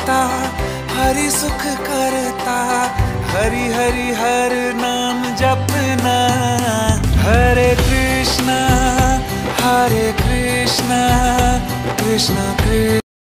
गाता, हरि सुख करता, हरि हरि हर नाम जपना। हरे कृष्णा कृष्णा कृष्णा कृष्णा